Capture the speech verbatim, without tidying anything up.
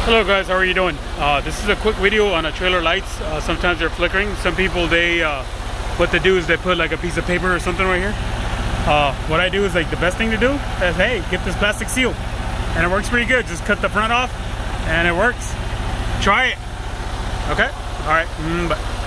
Hello guys, how are you doing? Uh, this is a quick video on a trailer lights. Uh, sometimes they're flickering. Some people, they uh, what they do is they put like a piece of paper or something right here. Uh, what I do is like the best thing to do is, hey, get this plastic seal, and it works pretty good. Just cut the front off and it works. Try it. Okay, all right, mm, bye.